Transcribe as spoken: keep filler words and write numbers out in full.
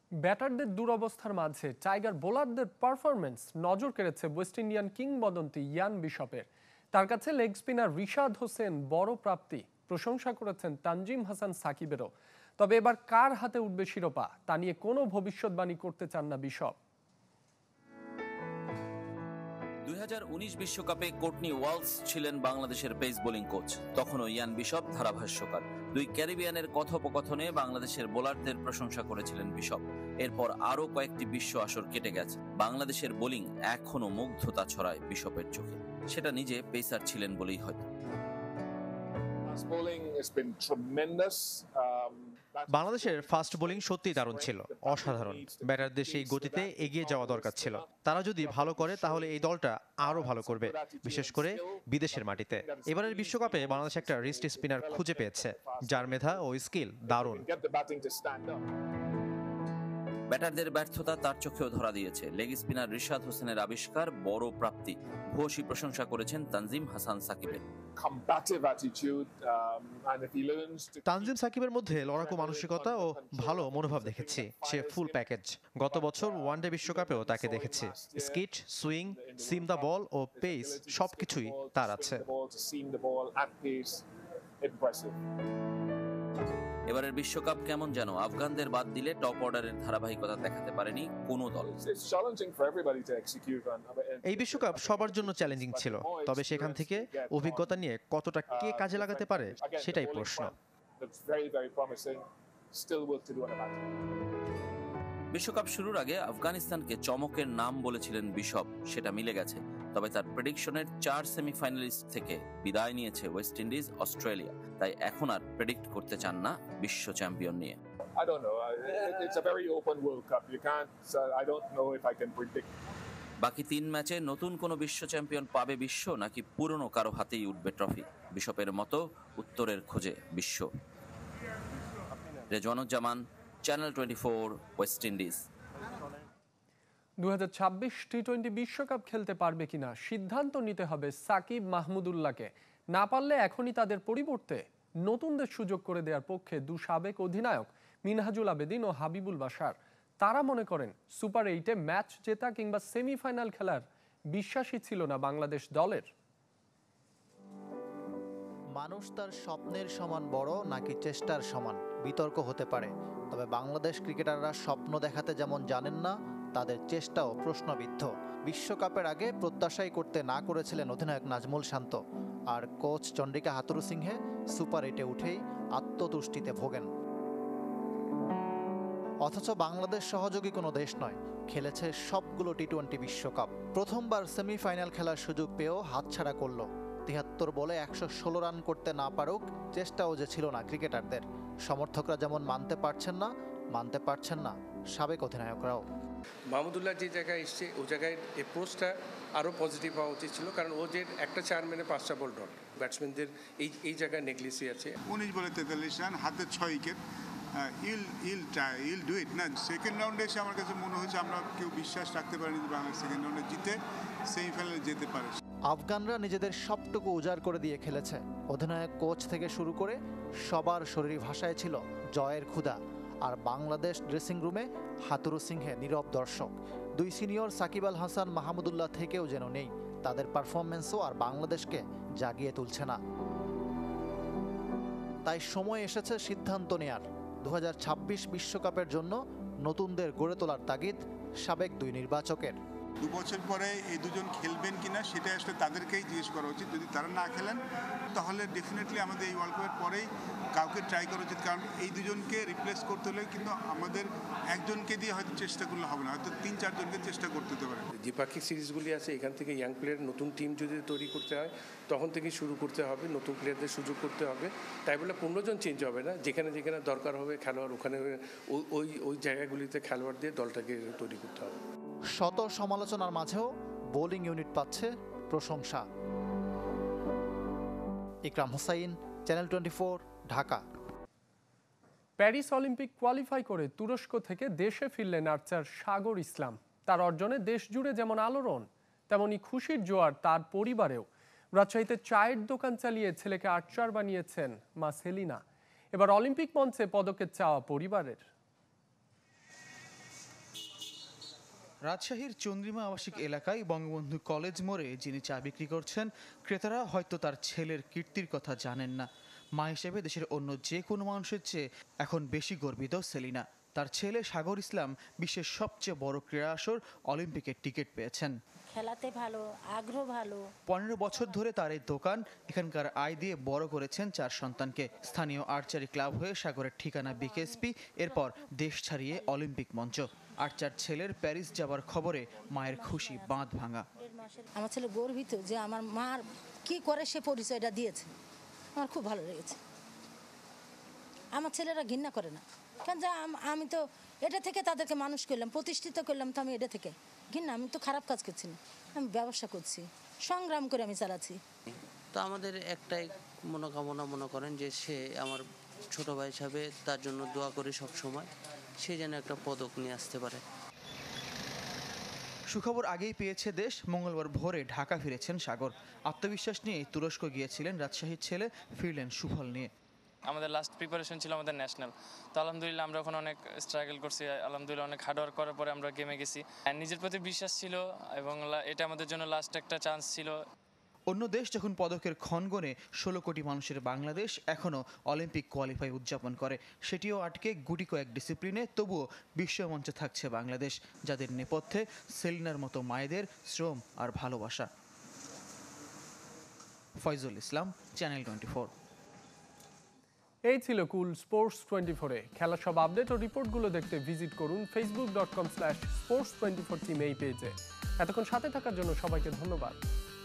ব্যাটারদের দুরবস্থার মাঝে টাইগার বোলারদের পারফরমেন্স নজর কেড়েছে ওয়েস্ট ইন্ডিয়ান কিংবদন্তি ইয়ান বিশপের। তার কাছে লেগ স্পিনার রিশাদ হোসেন বড় প্রাপ্তি, প্রশংসা করেছেন তানজিম হাসান সাকিবেরও। তবে এবার কার হাতে উঠবে শিরোপা তা নিয়ে কোনো ভবিষ্যৎবাণী করতে চান না বিশপ। দুই হাজার উনিশ বিশ্বকাপে কোর্টনি ওয়ালস ছিলেন বাংলাদেশের পেস বোলিং কোচ, তখনও ইয়ান বিশপ ধারাভাষ্যকার। দুই ক্যারিবিয়ানের কথোপকথনে বাংলাদেশের বোলারদের প্রশংসা করেছিলেন বিশপ। এরপর আরও কয়েকটি বিশ্ব আসর কেটে গেছে, বাংলাদেশের বোলিং এখনও মুগ্ধতা ছড়ায় বিশপের চোখে। সেটা নিজে পেসার ছিলেন বলেই হয়তো। বাংলাদেশের ফাস্ট বোলিং সত্যিই দারুণ ছিল, অসাধারণ। ব্যাটারদের সেই গতিতে এগিয়ে যাওয়া দরকার ছিল। তারা যদি ভালো করে তাহলে এই দলটা আরো ভালো করবে, বিশেষ করে বিদেশের মাটিতে। এবারের বিশ্বকাপে বাংলাদেশ একটা রিস্ট স্পিনার খুঁজে পেয়েছে, যার মেধা ও স্কিল দারুণ। ব্যাটারদের ব্যর্থতা তার চোখেও ধরা দিয়েছে। লেগ স্পিনার রিশাদ হোসেনের আবিষ্কার বড় প্রাপ্তি, ভূয়সী প্রশংসা করেছেন তানজিম হাসান সাকিবের। তানজিম সাকিবের মধ্যে লড়াকু মানসিকতা ও ভালো মনোভাব দেখেছি। সে ফুল প্যাকেজ। গত বছর ওয়ানডে বিশ্বকাপেও তাকে দেখেছি। Skid, swing, seam the ball ও পেস সবকিছুই তার আছে। এবারের বিশ্বকাপ কেমন যেন আফগানদের বাদ দিলে টপ অর্ডারের ধারাবাহিকতা দেখাতে পারেনি কোনো দল। এই বিশ্বকাপ সবার জন্য চ্যালেঞ্জিং ছিল, তবে সেখান থেকে অভিজ্ঞতা নিয়ে কতটা কে কাজে লাগাতে পারে সেটাই প্রশ্ন। বিশ্বকাপ শুরুর আগে আফগানিস্তানকে চমকের নাম বলেছিলেন বিশপ, সেটা মিলে গেছে। তবে তার প্রেডিকশনের চার সেমিফাইনালিস্ট থেকে বিদায় নিয়েছে ওয়েস্ট ইন্ডিজ, অস্ট্রেলিয়া। তাই এখন আর প্রেডিক্ট করতে চান না বিশ্ব চ্যাম্পিয়ন নিয়ে। বাকি তিন ম্যাচে নতুন কোন বিশ্ব চ্যাম্পিয়ন পাবে বিশ্ব, নাকি পুরনো কারো হাতেই উঠবে ট্রফি? বিশপের মতো উত্তরের খোঁজে বিশ্ব। Rezwanuzzaman, channel twenty four, West Indies. দু হাজার ছাব্বিশ টি টোয়েন্টি বিশ্বকাপ খেলতে পারবে কিনা সিদ্ধান্ত নিতে হবে সাকিব মাহমুদুল্লাহকে। না পারলে এখনই তাদের পরিবর্তে নতুনদের সুযোগ করে দেওয়ার পক্ষে দু সাবেক অধিনায়ক মিনহাজুল আবেদিন ও হাবিবুল বাশার। তারা মনে করেন সুপার এইটে ম্যাচ জেতা কিংবা সেমিফাইনাল খেলার বিশ্বাসই ছিল না বাংলাদেশ দলের। মানুষ তার স্বপ্নের সমান বড় নাকি চেষ্টার সমান, বিতর্ক হতে পারে। তবে বাংলাদেশ ক্রিকেটাররা স্বপ্ন দেখাতে যেমন জানেন না, তাদের চেষ্টাও প্রশ্নবিদ্ধ। বিশ্বকাপের আগে প্রত্যাশাই করতে না করেছিলেন অধিনায়ক নাজমুল শান্ত, আর কোচ চন্ডিকা হাথুরুসিংহে সুপার এইটে উঠেই আত্মতুষ্টিতে ভোগেন। অথচ বাংলাদেশ সহযোগী কোনো দেশ নয়, খেলেছে সবগুলো টি টোয়েন্টি বিশ্বকাপ। প্রথমবার সেমিফাইনাল খেলার সুযোগ পেয়েও হাতছাড়া করল। তিয়াত্তর বলে একশো ষোলো রান করতে না পারুক চেষ্টাও যে ছিল না ক্রিকেটারদের। সমর্থকরা যেমন মানতে পারছেন না, মানতে পারছেন না সাবেক অধিনায়করাও। মাহমুদুল্লাহ যে জায়গায় এসছে ওই জায়গায় অ্যাপ্রোচটা আরও পজিটিভ হওয়া উচিত ছিল, কারণ ও যে একটা চার মেনে পাঁচটা বল ডট, ব্যাটসম্যানদের এই এই জায়গায় নেগলিসি আছে। উনিশ বলে তেতাল্লিশ রান, হাতে ছয় wicket. Ill ill ill do it না। সেকেন্ড রাউন্ডে এসে আমার কাছে মনে হয়েছে আমরা কেউ বিশ্বাস রাখতে পারিনি যে বাংলাদেশ সেকেন্ড রাউন্ডে জিতে সেমিফাইনালে যেতে পারে। আফগানরা নিজেদের সবটুকু উজাড় করে দিয়ে খেলেছে। অধিনায়ক, কোচ থেকে শুরু করে সবার শরীরী ভাষায় ছিল জয়ের ক্ষুধা। আর বাংলাদেশ ড্রেসিং রুমে হাথুরুসিংহে নীরব দর্শক। দুই সিনিয়র সাকিব আল হাসান, মাহমুদুল্লাহ থেকেও যেন নেই। তাদের পারফরমেন্সও আর বাংলাদেশকে জাগিয়ে তুলছে না। তাই সময় এসেছে সিদ্ধান্ত নেয়ার। দু হাজার ছাব্বিশ বিশ্বকাপের জন্য নতুনদের গড়ে তোলার তাগিদ সাবেক দুই নির্বাচকের। দু বছর পরে এই দুজন খেলবেন কিনা সেটা আসলে তাদেরকেই জিজ্ঞেস করা উচিত। যদি তারা না খেলেন তাহলে ডেফিনেটলি আমাদের এই ওয়ার্ল্ড কাপের পরেই কাউকে ট্রাই করা উচিত, কারণ এই দুজনকে রিপ্লেস করতে হলে কিন্তু আমাদের একজনকে দিয়ে হয়তো চেষ্টা করলে হবে না, হয়তো তিন চারজনকে চেষ্টা করতে হতে পারে। দ্বিপাক্ষিক সিরিজগুলি আছে, এখান থেকে ইয়াং প্লেয়ার, নতুন টিম যদি তৈরি করতে হয় তখন থেকে শুরু করতে হবে, নতুন প্লেয়ারদের সুযোগ করতে হবে। তাই বলে পনেরো জন চেঞ্জ হবে না, যেখানে যেখানে দরকার হবে খেলোয়াড় ওখানে ওই ওই জায়গাগুলিতে খেলোয়াড় দিয়ে দলটাকে তৈরি করতে হবে। শত সমালোচনার মাঝেও বোলিং ইউনিট পাচ্ছে প্রশংসা। Ikram Hossain, channel twenty four, Dhaka. Paris Olympic qualify করে তুরস্ক থেকে দেশে ফিরলেন আর্চার সাগর ইসলাম। তার অর্জনে দেশ জুড়ে যেমন আলোড়ন, তেমনি খুশির জোয়ার তার পরিবারেও। রাজশাহীতে চায়ের দোকান চালিয়ে ছেলেকে আর্চার বানিয়েছেন মা সেলিনা। এবার অলিম্পিক মঞ্চে পদকের চাওয়া পরিবারের। রাজশাহীর চন্দ্রিমা আবাসিক এলাকায় বঙ্গবন্ধু কলেজ মোড়ে যিনি চা বিক্রি করছেন, ক্রেতারা হয়তো তার ছেলের কীর্তির কথা জানেন না। মা হিসেবে দেশের অন্য যে কোনো মানুষের চেয়ে এখন বেশি গর্বিত সেলিনা। তার ছেলে সাগর ইসলাম বিশ্বের সবচেয়ে বড় ক্রীড়া আসর অলিম্পিকের টিকিট পেয়েছেন। খেলাতে ভালো, আগ্রহ ভালো। পনেরো বছর ধরে তার এই দোকান, এখানকার আয় দিয়ে বড় করেছেন চার সন্তানকে। স্থানীয় আর্চারি ক্লাব হয়ে সাগরের ঠিকানা বিকেএসপি, এরপর দেশ ছাড়িয়ে অলিম্পিক মঞ্চ। আর চার ছেলের প্যারিস যাবার খবরে মায়ের খুশি বাঁধ ভাঙা। আমার ছেলে গর্বিত যে আমার মার কি করে সে পরিচয়টা দিয়েছে, আমার খুব ভালো লেগেছে। আমার ছেলেরা ঘৃণা করে না, কারণ যা আমি তো এটা থেকে তাদেরকে মানুষ করলাম, প্রতিষ্ঠিত করলাম, তো আমি এটা থেকে ঘৃণা, আমি তো খারাপ কাজ করছি না, আমি ব্যবসা করছি, সংগ্রাম করে আমি চালাচ্ছি। তো আমাদের একটাই মনোকামনা মনে করেন যে সে আমার ছোট ভাই হিসাবে তার জন্য দোয়া করি সব সময়, সে যেন একটা পদক নিয়ে আসতে পারে। সুখবর আগেই পেয়েছে দেশ। মঙ্গলবার ভোরে ঢাকা ফিরেছেন সাগর। আত্মবিশ্বাস নিয়ে তুরস্ক গিয়েছিলেন রাজশাহীর ছেলে, ফিরলেন সুফল নিয়ে। আমাদের লাস্ট প্রিপারেশন ছিল আমাদের ন্যাশনাল, তো আলহামদুলিল্লাহ আমরা ওখানে অনেক স্ট্রাগল করছি, আলহামদুলিল্লাহ অনেক হার্ডওয়ার্ক করার পরে আমরা গেমে গেছি। নিজের প্রতি বিশ্বাস ছিল এবং এটা আমাদের জন্য লাস্ট একটা চান্স ছিল। অন্য দেশ যখন পদকের ক্ষণগণে ষোলো কোটি মানুষের বাংলাদেশ এখনও অলিম্পিক কোয়ালিফাই উদযাপন করে, সেটিও আটকে গুটি কয়েক ডিসিপ্লিনে। তবুও বিশ্বমঞ্চে থাকছে বাংলাদেশ, যাদের নেপথ্যে সেলিনার মতো মায়েদের শ্রম আর ভালোবাসা। Faizul Islam, channel twenty four. এই ছিল কুল স্পোর্টস টোয়েন্টি ফোরে। খেলার সব আপডেট ও রিপোর্টগুলো দেখতে ভিজিট করুন Facebook dot com slash sports twenty four team এই পেজে। এতক্ষণ সাথে থাকার জন্য সবাইকে ধন্যবাদ।